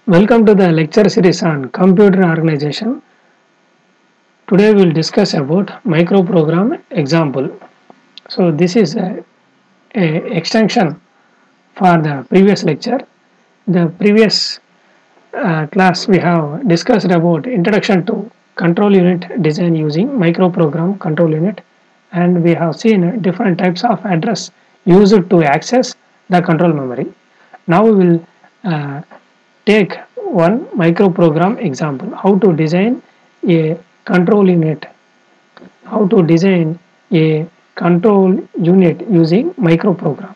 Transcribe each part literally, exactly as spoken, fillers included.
Welcome to the lecture series on computer organization. Today we will discuss about microprogram example. So this is a, a extension for the previous lecture. The previous uh, class we have discussed about introduction to control unit design using microprogram control unit, and we have seen different types of address used to access the control memory. Now we will uh, take one microprogram example, how to design a control unit, how to design a control unit using microprogram.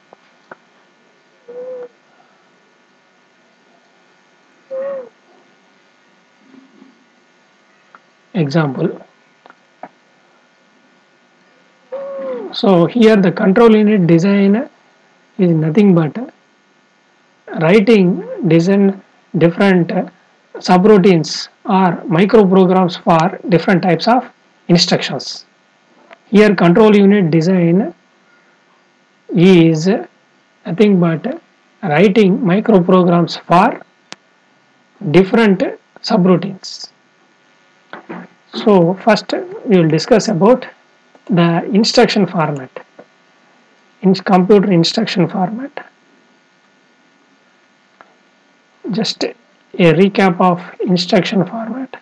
Example. So here the control unit design is nothing but writing design different subroutines or microprograms for different types of instructions. Here control unit design is nothing but writing microprograms for different subroutines. So first we will discuss about the instruction format, in computer instruction format. Just a recap of instruction format.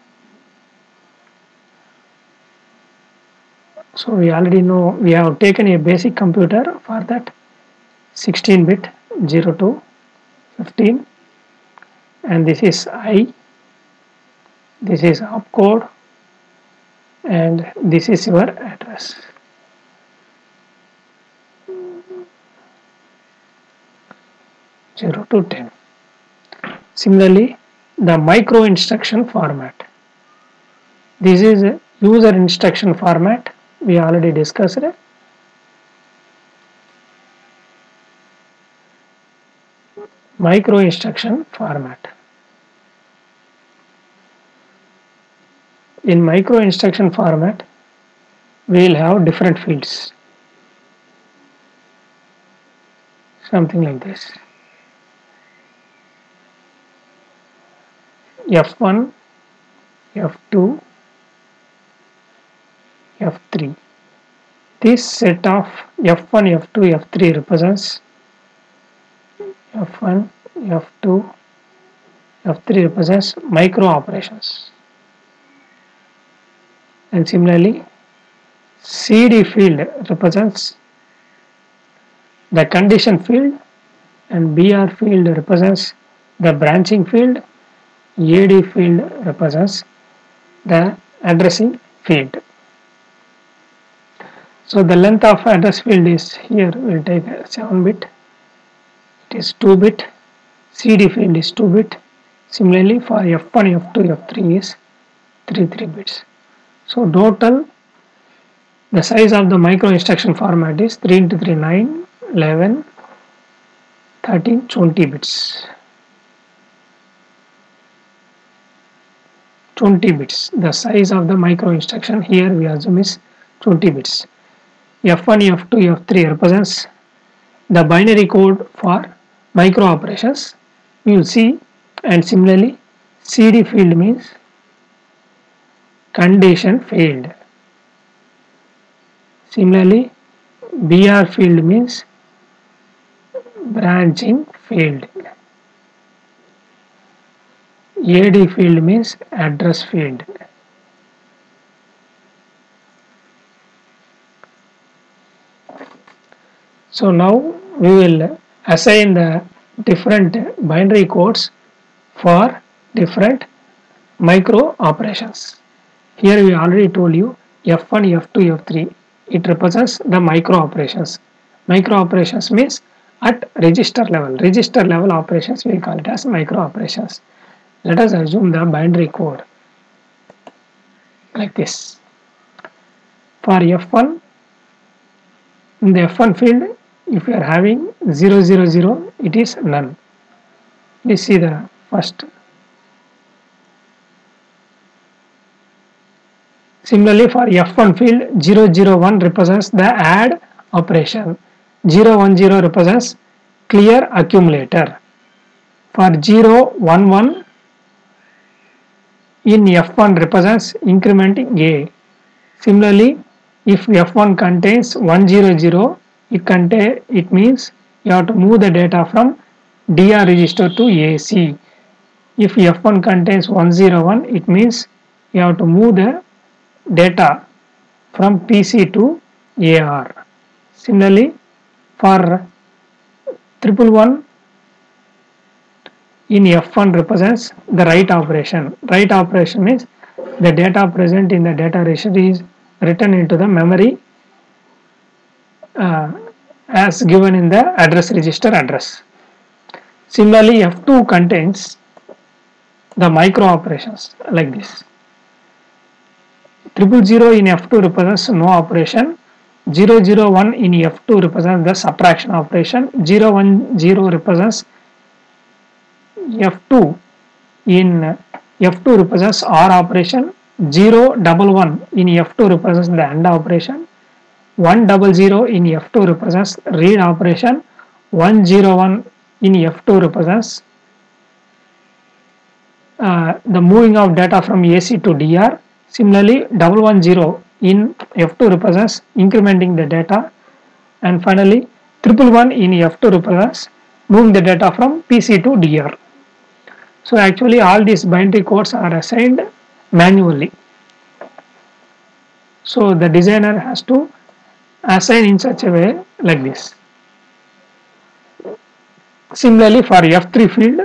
So we already know we have taken a basic computer for that, sixteen bit zero to fifteen, and this is I, this is opcode, and this is your address. zero to ten. Similarly, the micro instruction format. This is a user instruction format. We already discussed it. Micro instruction format. In micro instruction format, we will have different fields. Something like this. F one, F two, F three. This set of F one, F two, F three represents F one, F two, F three represents micro operations. And similarly, C D field represents the condition field, and B R field represents the branching field, A D field represents the addressing field. So the length of address field is here, we will take seven bit, it is two bit, C D field is two bit. Similarly for F one, F two, F three is thirty-three bits. So total the size of the micro instruction format is three into three, nine, eleven, thirteen, twenty bits. twenty bits. The size of the micro instruction here we assume is twenty bits. F one, F two, F three represents the binary code for micro operations. You will see, and similarly C D field means condition field. Similarly B R field means branching field. A D field means address field. So now we will assign the different binary codes for different micro operations. Here we already told you F one, F two, F three, it represents the micro operations. Micro operations means at register level. Register level operations we call it as micro operations. Let us assume the binary code like this. For F one, in the F one field, if you are having zero zero zero, it is none. Please see the first. Similarly for F one field, zero zero one represents the add operation. zero one zero represents clear accumulator. For zero, one, one in F one represents increment A. Similarly, if F one contains one zero zero, it contain it means you have to move the data from D R register to A C. If F one contains one zero one, it means you have to move the data from P C to A R. Similarly, for triple one in F one represents the write operation. Write operation means the data present in the data register is written into the memory uh, as given in the address register address. Similarly, F two contains the micro operations like this. Triple zero in F two represents no operation. Zero zero one in F two represents the subtraction operation. Zero one zero represents F two in F two represents OR operation. Zero double one in F two represents the AND operation. One double zero in F two represents read operation. One zero one in F two represents uh, the moving of data from A C to D R. Similarly, double one zero in F two represents incrementing the data, and finally triple one in F two represents moving the data from P C to D R. So actually all these binary codes are assigned manually. So the designer has to assign in such a way like this. Similarly, for F three field,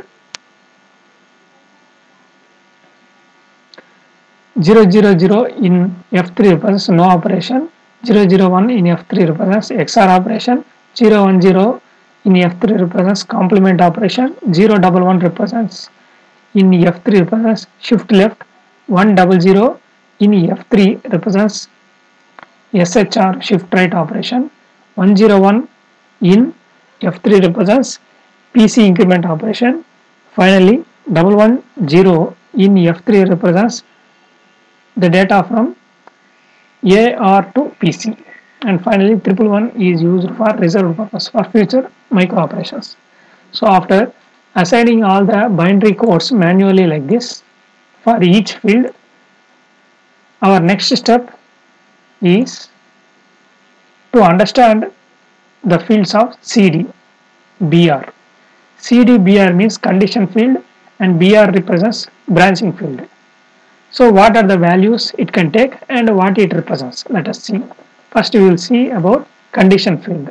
zero zero zero in F three represents no operation, zero zero one in F three represents X O R operation, zero one zero in F three represents complement operation, zero one one represents in F three represents shift left, one zero zero in F three represents S H R shift right operation, one zero one in F three represents P C increment operation, finally one one zero in F three represents the data from A R to P C, and finally triple one is used for reserved purpose for future micro operations. So after assigning all the binary codes manually like this for each field, our next step is to understand the fields of C D, B R. C D, B R means condition field and B R represents branching field. So what are the values it can take and what it represents? Let us see. First we will see about condition field.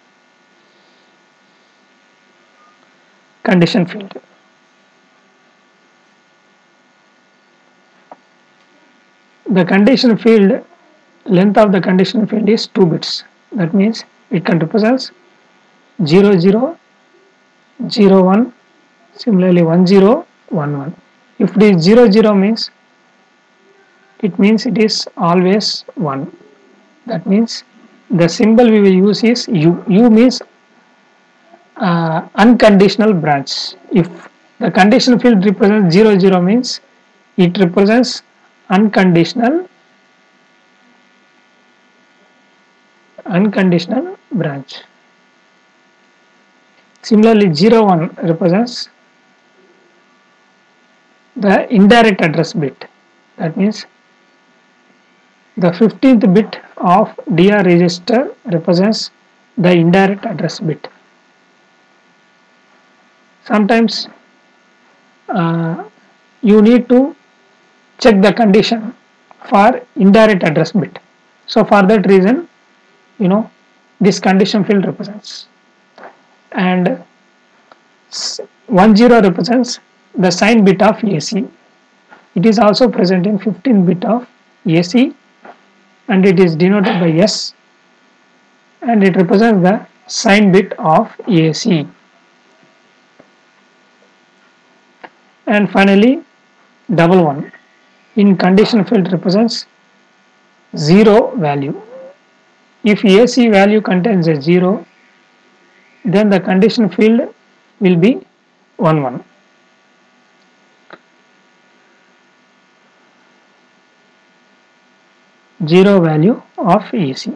Condition field. The condition field, length of the condition field is two bits. That means it can represent zero zero, zero one, similarly one zero, one one. If it is zero zero means it means it is always one. That means the symbol we will use is U. U means uh, unconditional branch. If the condition field represents zero zero means it represents unconditional unconditional branch. Similarly, zero one represents the indirect address bit. That means the fifteenth bit of D R register represents the indirect address bit. Sometimes uh, you need to check the condition for indirect address bit. So for that reason, you know, this condition field represents, and one zero represents the sign bit of A C. It is also present in fifteen bit of A C and it is denoted by S, and it represents the sign bit of A C. And finally double one in condition field represents zero value. If A C value contains a zero, then the condition field will be one one. Zero value of A C.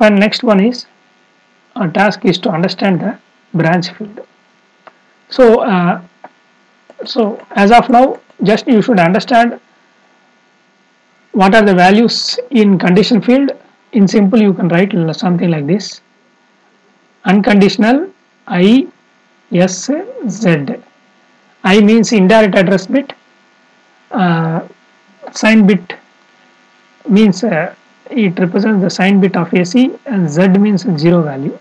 and next one is our task is to understand the branch field. So uh, so as of now, just you should understand what are the values in condition field. In simple, you can write something like this: unconditional I S Z. I means indirect address bit, uh, sign bit means uh, it represents the sign bit of A C, and Z means zero value.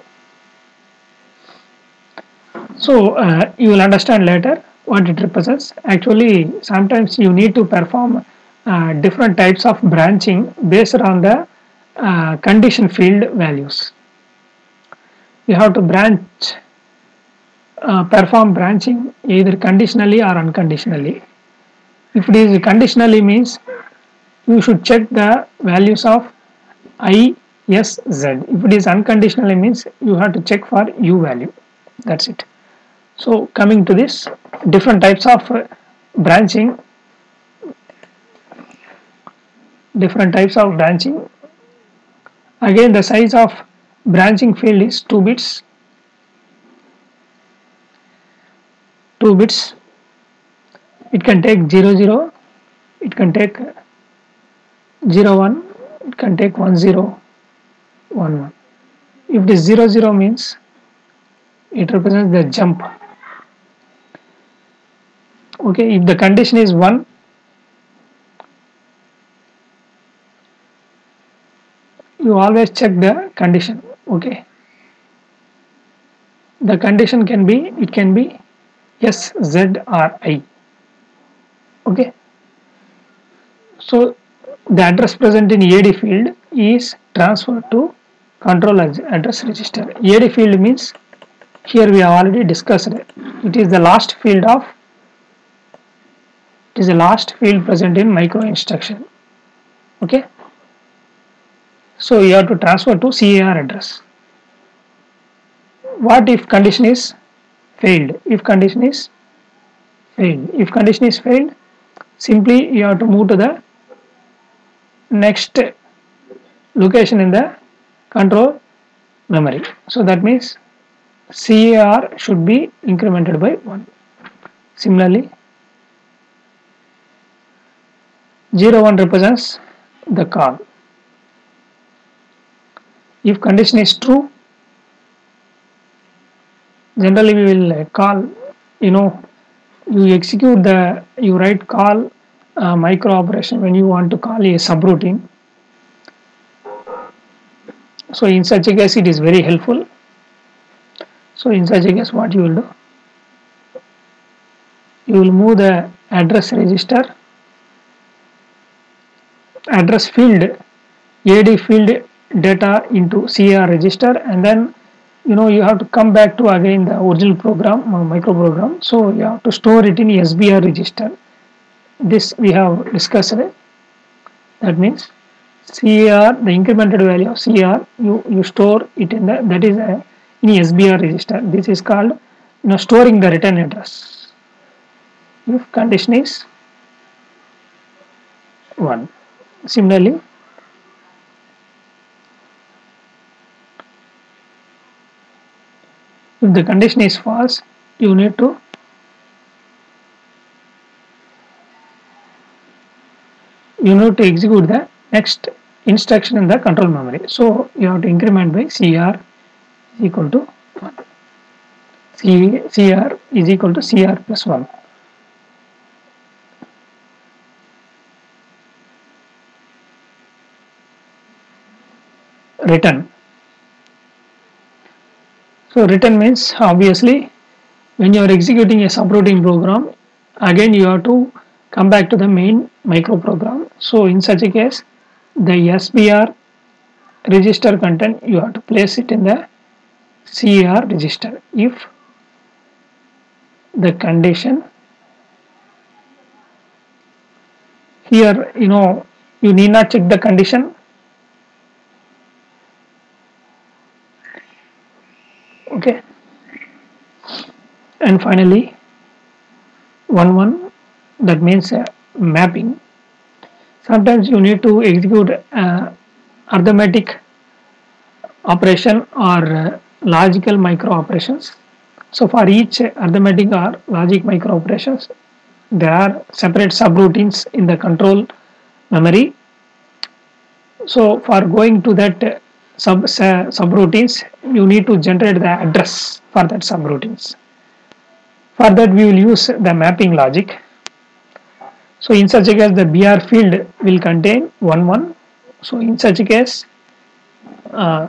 So uh, you will understand later what it represents. Actually, sometimes you need to perform uh, different types of branching based on the uh, condition field values. You have to branch, uh, perform branching either conditionally or unconditionally. If it is conditionally, means you should check the values of I, S, Z. If it is unconditionally, means you have to check for U value. That's it. So coming to this, different types of uh, branching, different types of branching. Again, the size of branching field is two bits. two bits. It can take zero zero. It can take zero one. It can take one zero one one. If it is zero zero, means it represents the jump. Okay, if the condition is one, you always check the condition. Okay, the condition can be, it can be S, Z or I. Okay, so the address present in A D field is transferred to control address register. A D field means, here we have already discussed it. It is the last field of it is the last field present in micro instruction. Okay, so you have to transfer to C A R address. What if condition is failed? If condition is failed, if condition is failed, simply you have to move to the next location in the control memory. So that means C A R should be incremented by one. Similarly, zero one represents the call. If condition is true, generally we will call, you know, you execute the, you write call uh, micro operation when you want to call a subroutine. So in such a case, it is very helpful. So in such a case, what you will do? You will move the address register, address field, A D field data into C A R register, and then you know you have to come back to again the original program, uh, micro program. So you have to store it in S B R register. This we have discussed. That means C A R, the incremented value of C A R, you you store it in the, that is a, in S B R register. This is called, you know, storing the return address. If condition is one. Similarly, if the condition is false, you need to you need to execute the next instruction in the control memory. So you have to increment by C R is equal to one. C, CR is equal to C R plus one. Return. So return means, obviously when you are executing a subroutine program, again you have to come back to the main micro program. So in such a case, the S B R register content you have to place it in the C A R register. If the condition, here you know you need not check the condition. Okay, and finally one one, that means uh, mapping. Sometimes you need to execute uh, arithmetic operation or uh, logical micro operations. So for each arithmetic or logic micro operations, there are separate subroutines in the control memory. So for going to that uh, sub uh, subroutines, you need to generate the address for that subroutines. For that we will use the mapping logic. So in such a case the B R field will contain one one. So in such a case uh,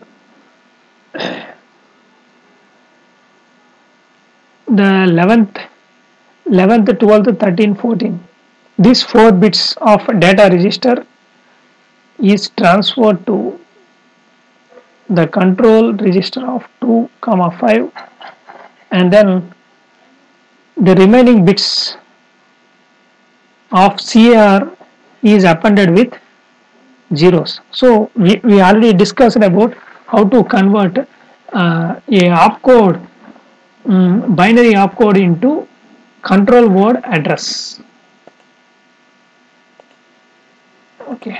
the eleventh, eleventh, twelfth, thirteenth, fourteenth, these four bits of data register is transferred to the control register of two comma five, and then the remaining bits of C A R is appended with zeros. So we, we already discussed about how to convert uh, a opcode um, binary opcode into control word address. Okay.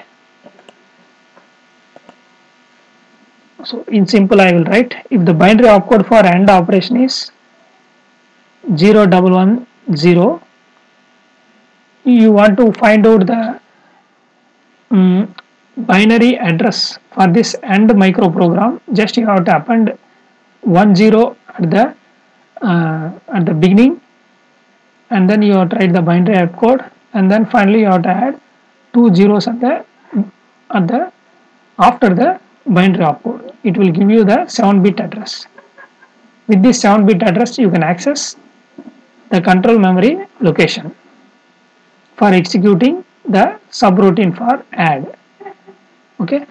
So in simple I will write, if the binary opcode for AND operation is zero one one zero, you want to find out the um, binary address for this AND micro program, just you have to append one zero at the uh, at the beginning, and then you have to write the binary opcode, and then finally you have to add two zeros at the at the after the binary opcode. It will give you the seven bit address. With this seven bit address you can access the control memory location for executing the subroutine for add. Okay.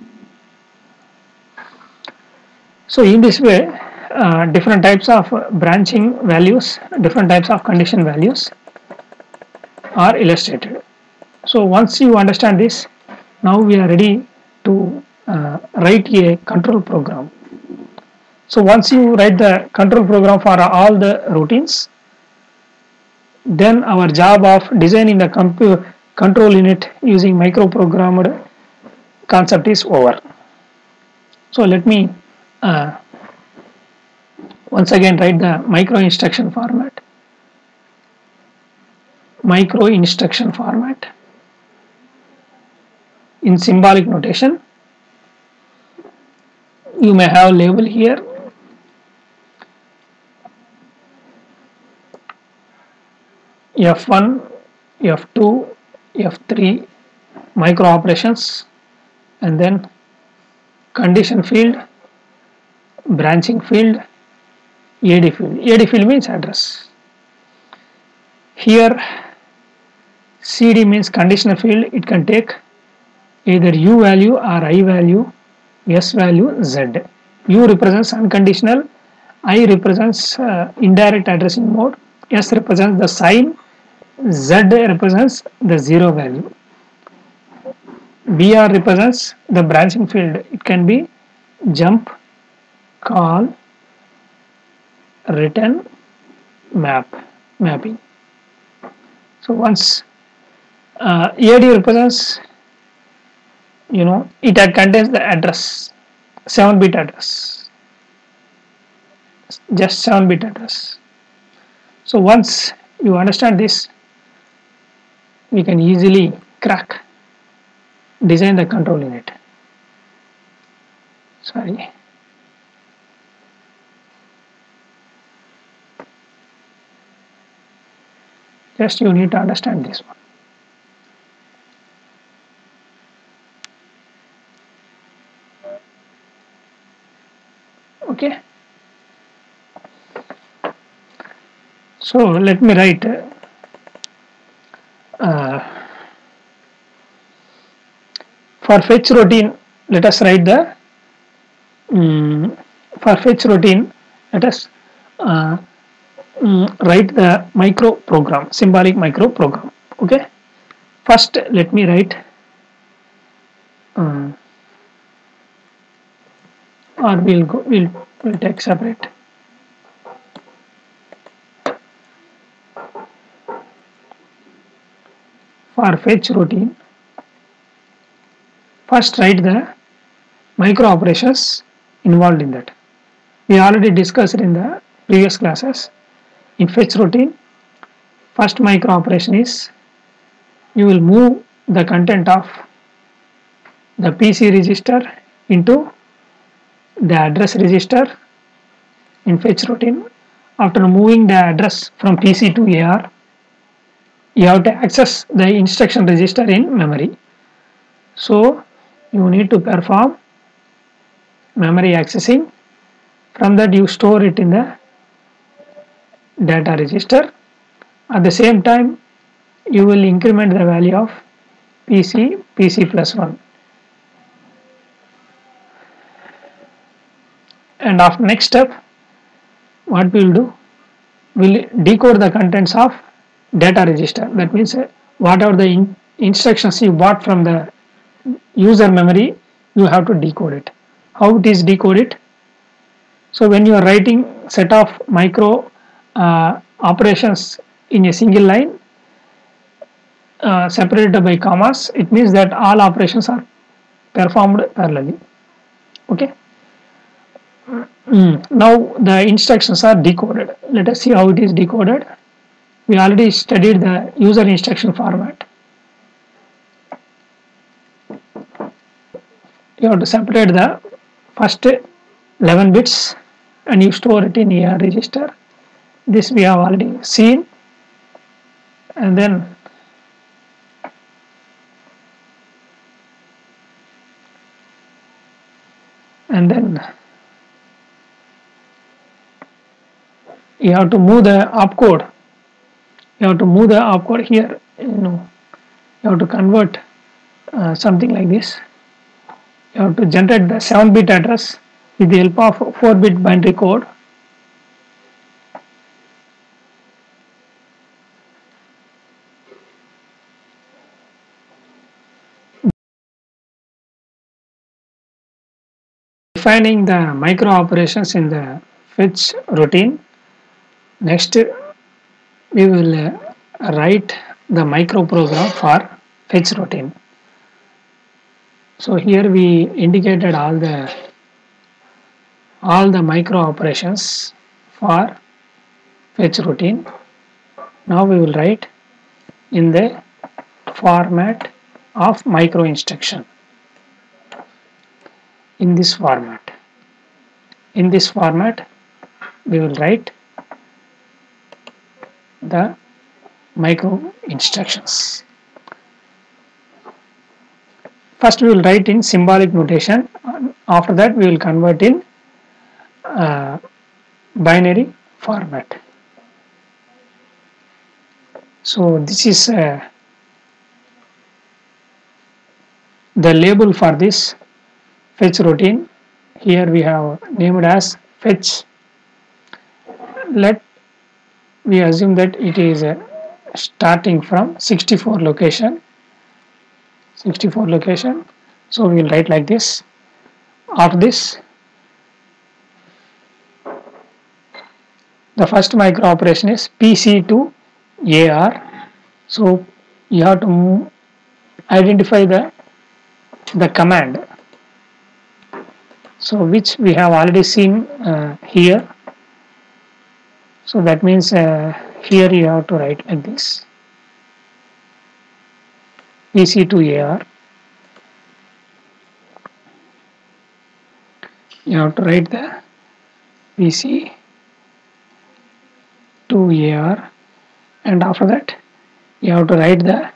So in this way uh, different types of branching values, different types of condition values are illustrated. So once you understand this, now we are ready to uh, write a control program. So once you write the control program for all the routines, then our job of designing the control unit using microprogrammed concept is over. So let me uh, once again write the micro instruction format. Micro instruction format in symbolic notation. You may have label here. F one, F two, F three micro operations, and then condition field, branching field, A D field. A D field means address. Here C D means conditional field. It can take either U value or I value, S value, Z. U represents unconditional, I represents uh, indirect addressing mode, S represents the sign, Z represents the zero value. B R represents the branching field. It can be jump, call, return, map, mapping. So once uh, A D represents, you know, it contains the address, seven bit address, just seven bit address. So once you understand this, we can easily crack, design the control unit. Sorry. Just you need to understand this one. Okay. So let me write uh, for fetch routine. Let us write the um, for fetch routine. Let us uh, um, write the micro program, symbolic micro program. Okay. First, let me write. Um, or we'll go. We'll we'll take separate. For fetch routine, first write the micro operations involved in that. We already discussed in the previous classes. In fetch routine, first micro operation is you will move the content of the P C register into the address register in fetch routine. After moving the address from P C to A R, you have to access the instruction register in memory. So you need to perform memory accessing. From that you store it in the data register. At the same time, you will increment the value of P C, P C plus one. And after next step, what we will do, we will decode the contents of data register. That means uh, whatever the in instructions you bought from the user memory, you have to decode it. How it is decoded? So when you are writing set of micro uh, operations in a single line uh, separated by commas, it means that all operations are performed parallelly. Okay. Mm. Now the instructions are decoded. Let us see how it is decoded. We already studied the user instruction format. You have to separate the first eleven bits and you store it in A R register. This we have already seen. And then and then you have to move the opcode. You have to move the opcode here. You know, you have to convert uh, something like this. You have to generate the seven bit address with the help of four bit binary code. Defining the micro operations in the fetch routine. Next, we will uh, write the micro program for fetch routine. So here we indicated all the all the micro operations for fetch routine. Now we will write in the format of micro instruction. In this format, in this format, we will write the micro instructions. First we will write in symbolic notation. After that we will convert in uh, binary format. So this is uh, the label for this fetch routine. Here we have named as fetch. Let we assume that it is uh, starting from sixty-four location. sixty-four location. So we will write like this. After this, the first micro operation is P C to A R. So you have to move, identify the the command. So which we have already seen uh, here. So that means uh, here you have to write like this. P C to A R. You have to write the P C to A R, and after that you have to write the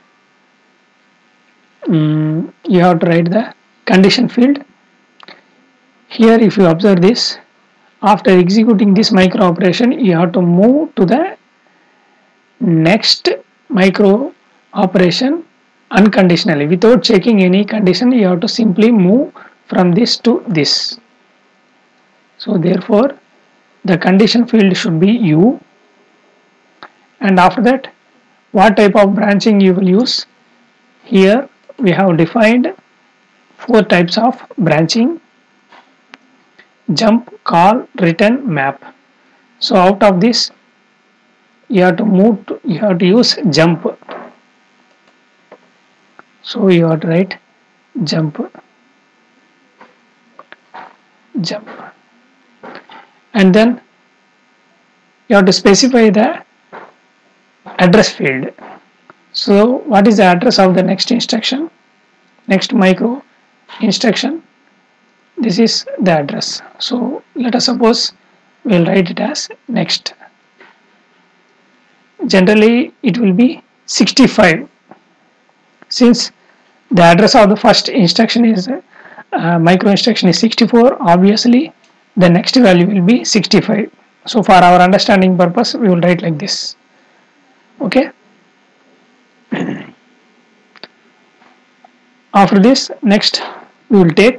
um, you have to write the condition field. Here if you observe this, after executing this micro operation, you have to move to the next micro operation unconditionally. Without checking any condition, you have to simply move from this to this. So therefore, the condition field should be U. And after that, what type of branching you will use? Here we have defined four types of branching: jump, call, return, map. So out of this, you have to move to, you have to use jump. So you have to write jump. jump. And then you have to specify the address field. So what is the address of the next instruction, next micro instruction? This is the address. So let us suppose we will write it as next. Generally it will be sixty-five, since the address of the first instruction is uh, micro instruction is sixty-four. Obviously the next value will be sixty-five. So for our understanding purpose we will write like this. Okay. After this, next we will take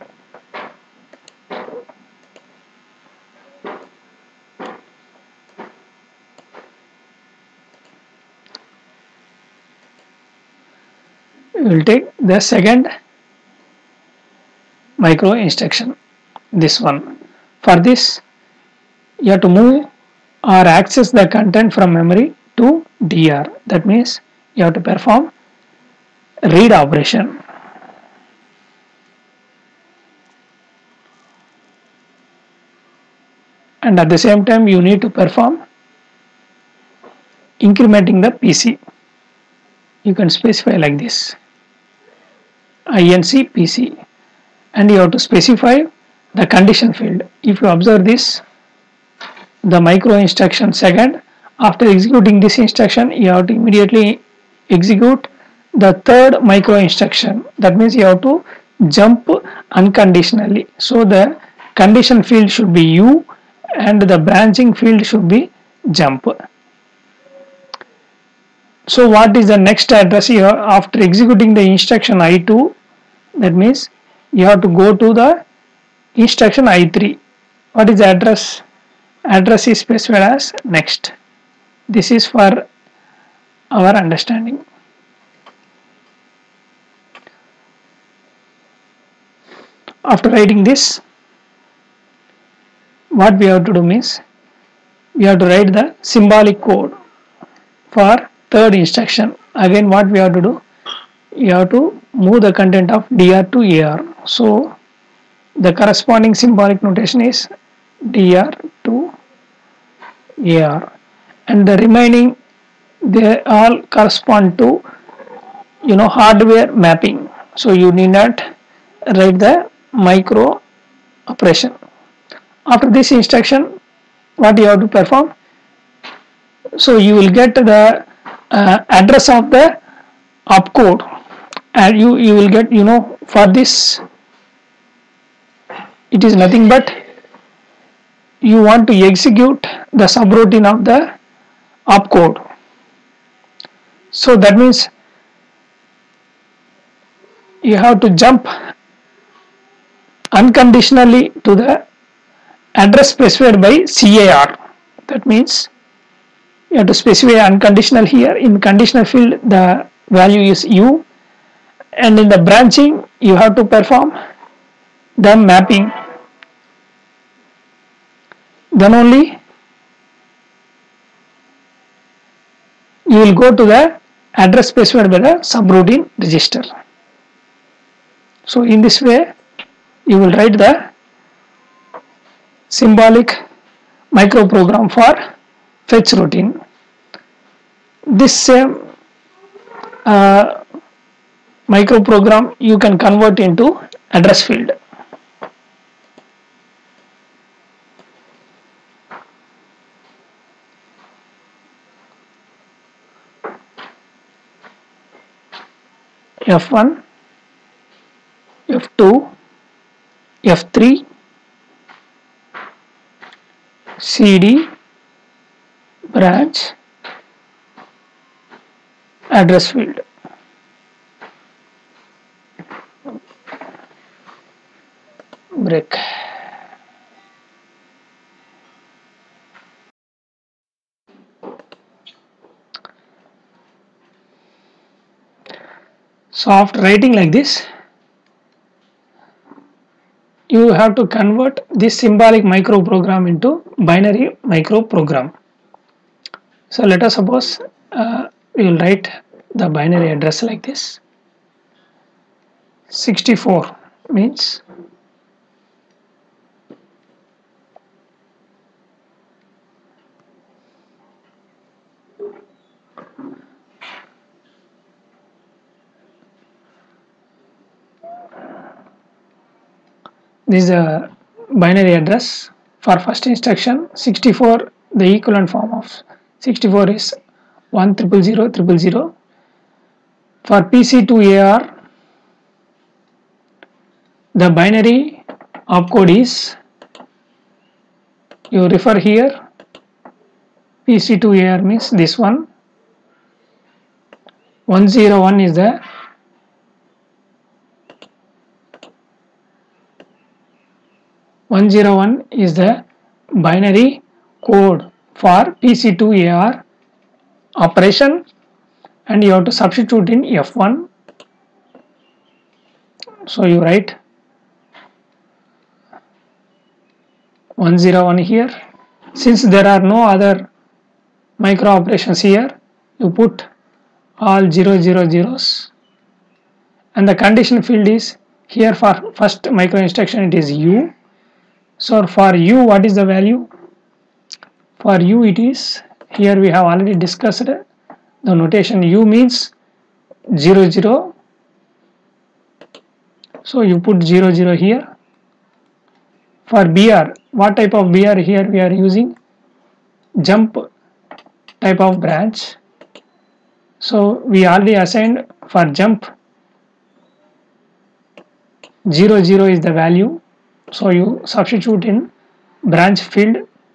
we will take the second micro instruction, this one. For this you have to move or access the content from memory to D R. That means you have to perform read operation. And at the same time you need to perform incrementing the P C. You can specify like this, I N C P C, and you have to specify the condition field. If you observe this, the micro instruction second, after executing this instruction you have to immediately execute the third micro instruction. That means you have to jump unconditionally. So the condition field should be U and the branching field should be jump. So what is the next address here after executing the instruction I two? That means you have to go to the instruction I three. What is the address? Address is specified as next. This is for our understanding. After writing this, what we have to do means we have to write the symbolic code for third instruction. Again what we have to do, you have to move the content of D R to A R. So the corresponding symbolic notation is D R to A R, and the remaining they all correspond to, you know, hardware mapping. So you need not write the micro operation. After this instruction, what you have to perform? So you will get the uh, address of the opcode, and you you will get, you know, for this it is nothing but you want to execute the subroutine of the opcode. So that means you have to jump unconditionally to the address specified by C A R. That means you have to specify unconditional here. In conditional field the value is U, and in the branching you have to perform the mapping. Then only you will go to the address specified by the subroutine register. So in this way you will write the symbolic microprogram for fetch routine. This same uh, microprogram you can convert into address field. F one, F two, F three, C D, branch, address field. Break. So after writing like this, you have to convert this symbolic microprogram into binary microprogram. So let us suppose uh, we will write the binary address like this. sixty-four means This is a binary address for first instruction. Sixty-four, the equivalent form of sixty-four is one triple zero triple zero. For P C to A R, the binary opcode is, you refer here, P C to A R means this one. one zero one is the one zero one is the binary code for P C to A R operation, and you have to substitute in F one. So you write one zero one here. Since there are no other micro operations here, you put all zero zero zeros, and the condition field is here for first micro instruction it is U. So for U, what is the value? For U it is, here we have already discussed the notation. U means zero zero, so you put zero zero here. For B R, what type of B R here we are using? Jump type of branch. So we already assigned for jump zero zero is the value, so you substitute in branch field,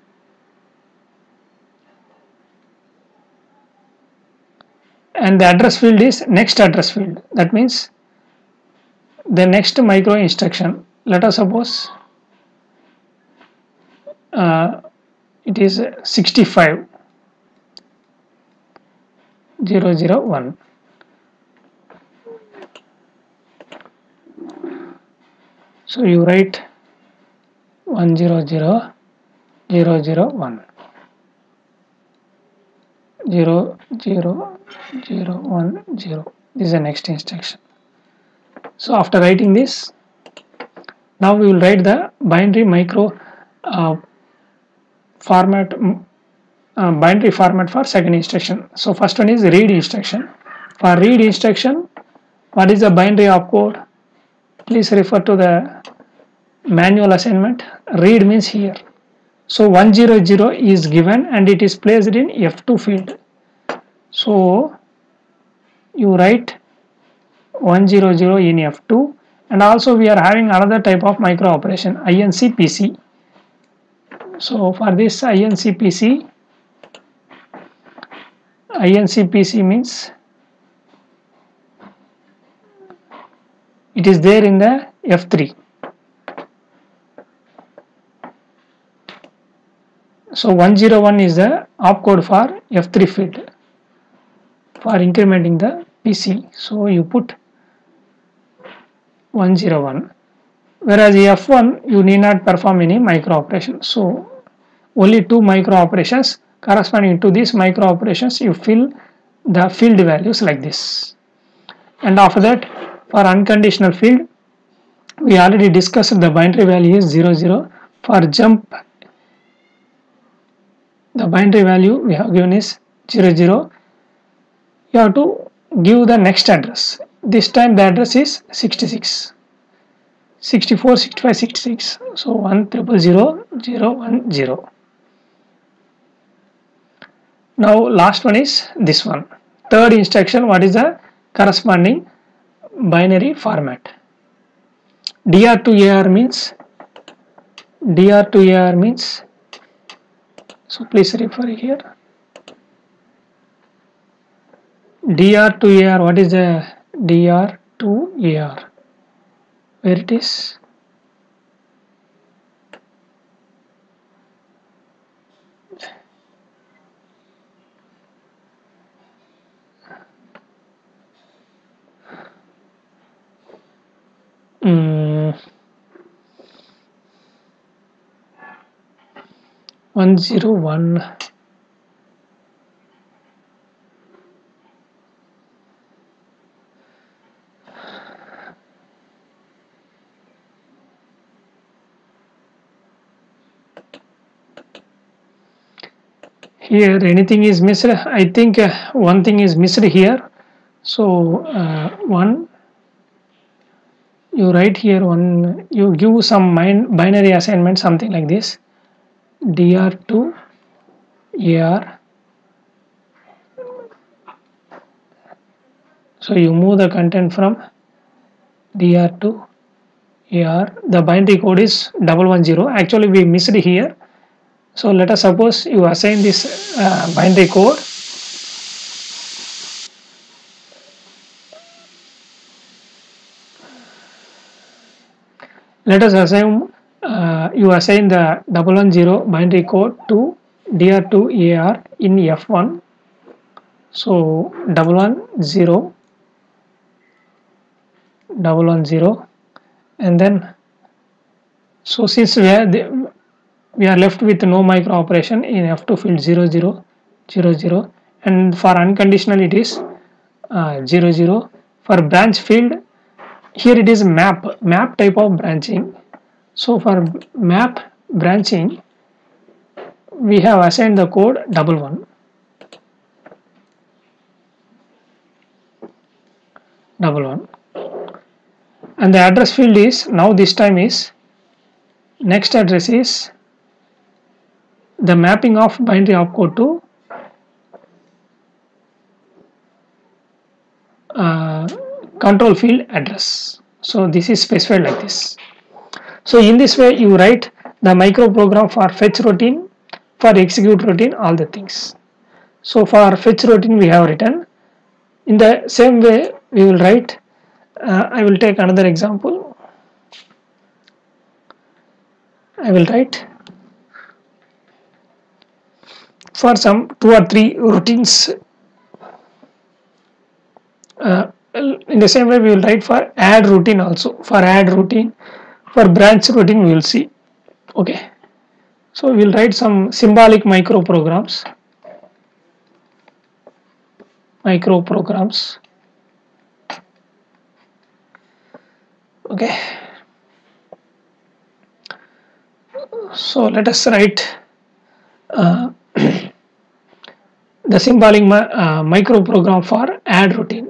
and the address field is next address field. That means the next micro instruction. Let us suppose uh, it is sixty-five zero zero one. So you write one zero zero zero zero one zero zero zero one zero. This is the next instruction. So after writing this, now we will write the binary micro uh, format, uh, binary format for second instruction. So first one is read instruction. For read instruction, what is the binary opcode? Please refer to the manual assignment. Read means here. So one zero zero is given and it is placed in F two field. So you write one zero zero in F two, and also we are having another type of micro operation, I N C P C. So for this I N C P C, I N C P C means it is there in the F three. So one zero one is the opcode for F three field for incrementing the P C. So you put one zero one, whereas F one you need not perform any micro operation. So only two micro operations corresponding to these micro operations you fill the field values like this. And after that, for unconditional field, we already discussed the binary value is zero zero. For jump, the binary value we have given is zero zero. You have to give the next address. This time the address is sixty-six, sixty-four, sixty-five, sixty-six. So one triple zero zero one zero. Now last one is this one. Third instruction, what is the corresponding binary format? D R to A R means, D R to A R means, so please refer here. D R to A R, what is the D R to A R? Where it is? Mm. one zero one. Here anything is missed. I think uh, one thing is missed here. So uh, one you write here one, you give some mind binary assignment, something like this, dr to ar. So you move the content from dr to ar. The binary code is double one zero. Actually we missed here. So let us suppose you assign this uh, binary code. Let us assume uh, you assign the double one zero binary code to dr to ar in F one. So double one zero, double one zero, and then so since we are the, we are left with no micro operation in F two field zero zero zero zero, and for unconditional it is uh, zero zero. For branch field, here it is map map type of branching. So for map branching we have assigned the code double one, double one, and the address field is now this time is next address is the mapping of binary opcode to uh, control field address. So this is specified like this. So in this way you write the micro program for fetch routine, for execute routine, all the things. So for fetch routine we have written. In the same way we will write, uh, I will take another example. I will write for some two or three routines. Uh, in the same way we will write for add routine also. For add routine, for branch routine we will see. Okay. So we will write some symbolic micro programs. Micro programs. Okay. So let us write uh, the symbolic uh, micro program for add routine.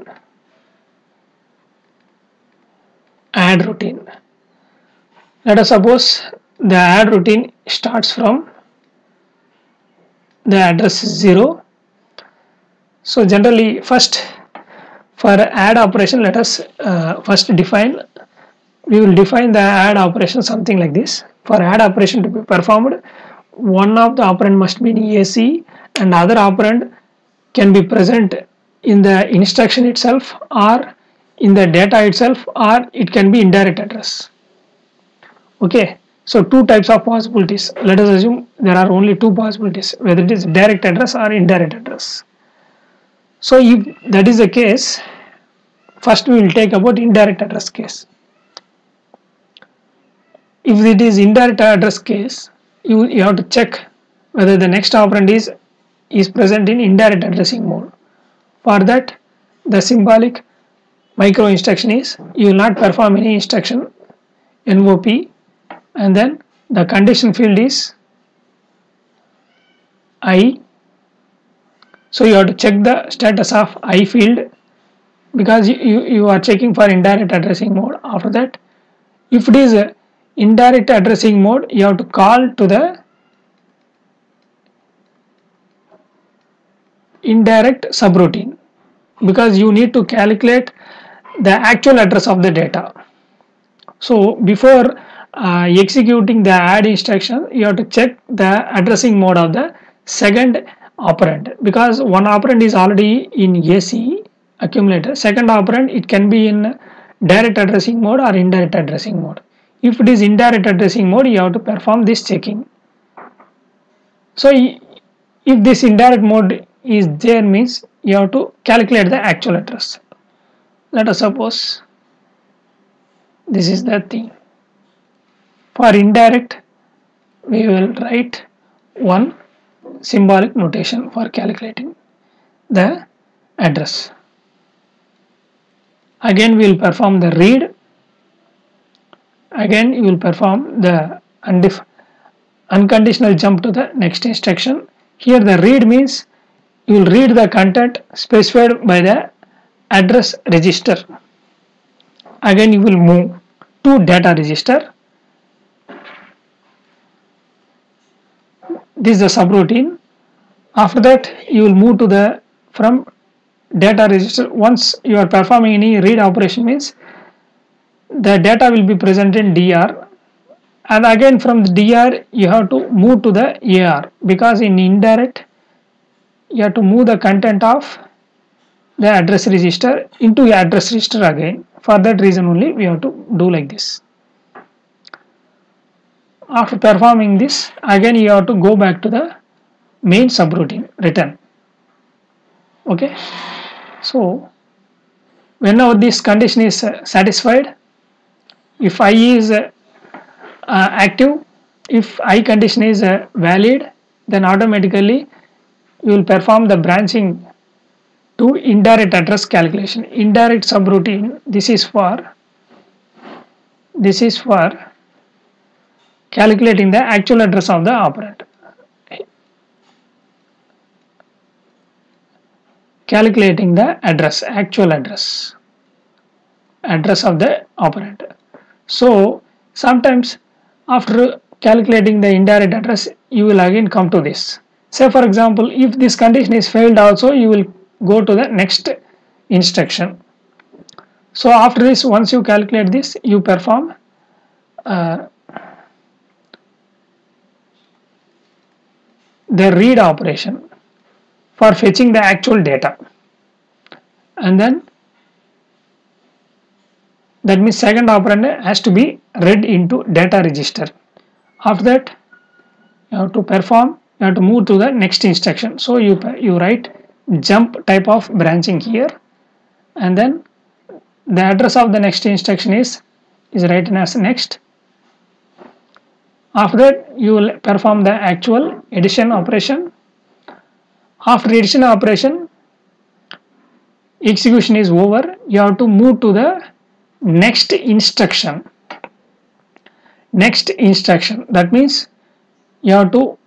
Add routine. Let us suppose the add routine starts from the address zero. So generally first for add operation let us uh, first define, we will define the add operation something like this. For add operation to be performed, one of the operand must be in A C and other operand can be present in the instruction itself or in the data itself, or it can be indirect address. Okay, so two types of possibilities. Let us assume there are only two possibilities, whether it is direct address or indirect address. So if that is the case, first we will take about indirect address case. If it is indirect address case, you, you have to check whether the next operand is is present in indirect addressing mode. For that, the symbolic micro instruction is, you will not perform any instruction N O P, and then the condition field is I. So you have to check the status of I field because you, you, you are checking for indirect addressing mode. After that, if it is a indirect addressing mode, you have to call to the indirect subroutine because you need to calculate the actual address of the data. So before uh, executing the add instruction, you have to check the addressing mode of the second operand, because one operand is already in A C accumulator. Second operand, it can be in direct addressing mode or indirect addressing mode. If it is indirect addressing mode, you have to perform this checking. So if this indirect mode is there, means you have to calculate the actual address. Let us suppose this is the thing. For indirect, we will write one symbolic notation for calculating the address. Again we will perform the read. Again you will perform the unconditional jump to the next instruction. Here the read means you will read the content specified by the address register. Again you will move. to data register. This is the subroutine. After that, you will move to the from data register. Once you are performing any read operation, means the data will be present in D R, and again from the D R you have to move to the A R, because in indirect you have to move the content of the address register into address register again. For that reason only we have to do like this. After performing this, again you have to go back to the main subroutine return. Okay, so whenever this condition is uh, satisfied, if I is uh, uh, active, if I condition is uh, valid, then automatically you will perform the branching to indirect address calculation. Indirect subroutine, this is for this is for calculating the actual address of the operand. Calculating the address, actual address, address of the operand. So sometimes after calculating the indirect address, you will again come to this. Say for example, if this condition is failed also, you will go to the next instruction. So after this, once you calculate this, you perform uh, the read operation for fetching the actual data, and then that means second operand has to be read into data register. After that, you have to perform, you have to move to the next instruction. So you you write jump type of branching here, and then the address of the next instruction is is written as next. After that, you will perform the actual addition operation. After addition operation, execution is over. You have to move to the next instruction. Next instruction, that means you have to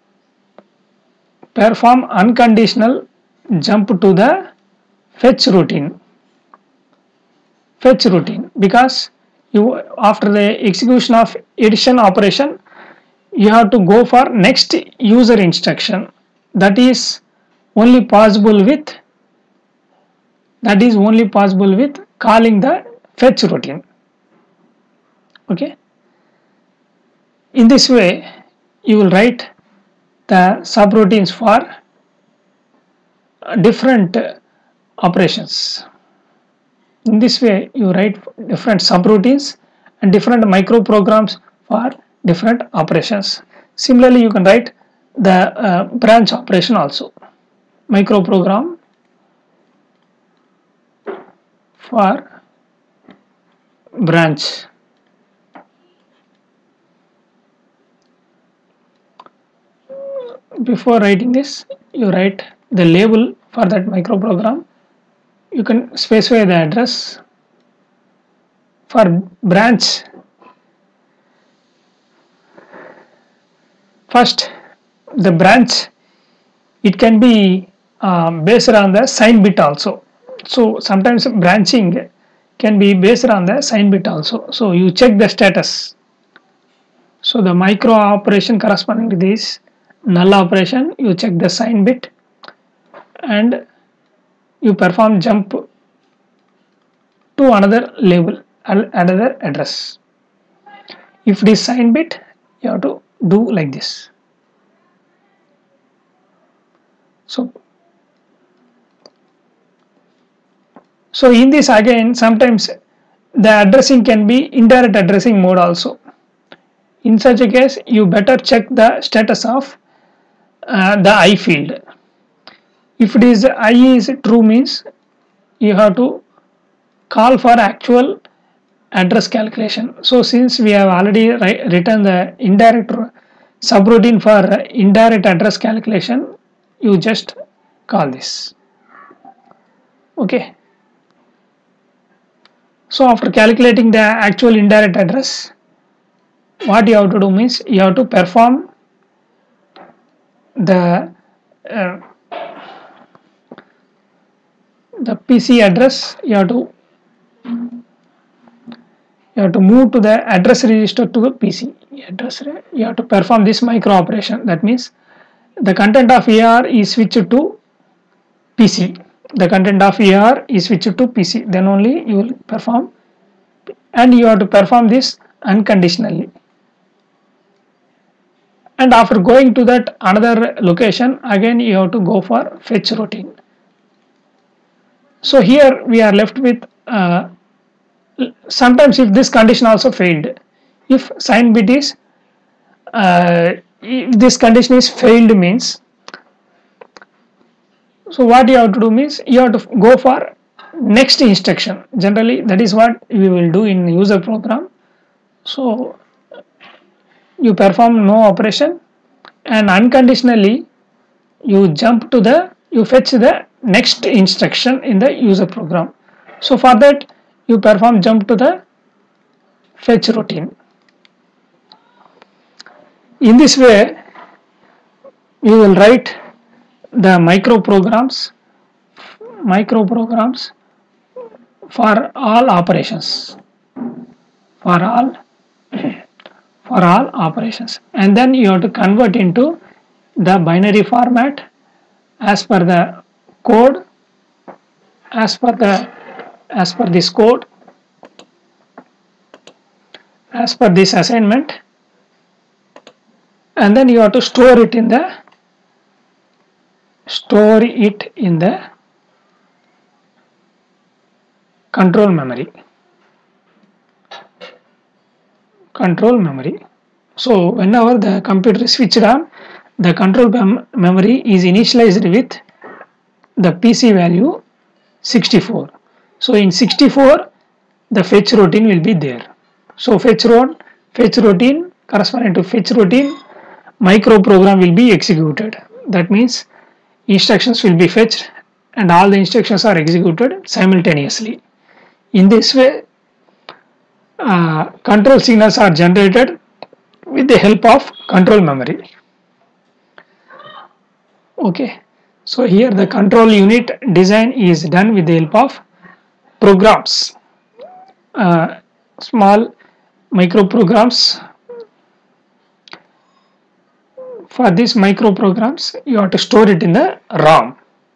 perform unconditional jump to the fetch routine. Fetch routine, because you after the execution of addition operation, you have to go for next user instruction. That is only possible with that is only possible with calling the fetch routine. Okay, in this way you will write the subroutines for different operations. In this way you write different subroutines and different micro programs for different operations. Similarly, you can write the uh, branch operation also, micro program for branch. Before writing this, you write the label for that micro program. You can specify the address for branch. First, the branch, it can be uh, based on the sign bit also. So sometimes branching can be based on the sign bit also. So you check the status. So the micro operation corresponding to this null operation, you check the sign bit and you perform jump to another label, another address. If it is sign bit, you have to do like this. So, so in this again, sometimes the addressing can be indirect addressing mode also. In such a case, you better check the status of uh, the I field. If it is I is true, means you have to call for actual address calculation. So since we have already written the indirect subroutine for indirect address calculation, you just call this. Okay. So after calculating the actual indirect address, what you have to do means you have to perform the uh, the P C address. You have to you have to move to the address register to the P C. Address, you have to perform this micro operation. That means the content of A R is switched to P C. The content of A R is switched to P C. Then only you will perform, and you have to perform this unconditionally. And after going to that another location, again you have to go for fetch routine. So here we are left with uh, sometimes if this condition also failed, if sign bit is uh, if this condition is failed means, so what you have to do means you have to go for next instruction. Generally that is what we will do in user program. So you perform no operation and unconditionally you jump to the, you fetch the next instruction in the user program. So for that you perform jump to the fetch routine. In this way you will write the micro programs, micro programs for all operations, for all for all operations, and then you have to convert into the binary format as per the code, as per the as per this code, as per this assignment, and then you have to store it in the store it in the control memory. Control memory. So whenever the computer is switched on, the control mem memory is initialized with the P C value sixty-four. So in sixty-four the fetch routine will be there. So fetch routine, fetch routine corresponding to fetch routine, micro program will be executed. That means instructions will be fetched and all the instructions are executed simultaneously. In this way uh, control signals are generated with the help of control memory. Okay, so here the control unit design is done with the help of programs, uh, small micro programs. For these micro programs you have to store it in the ROM.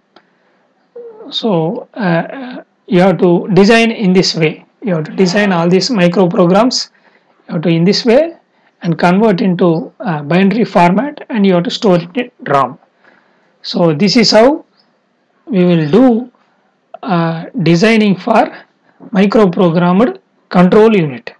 So uh, you have to design in this way. You have to design all these micro programs, you have to in this way and convert into uh, binary format, and you have to store it in ROM. So this is how we will do uh, designing for micro programmed control unit.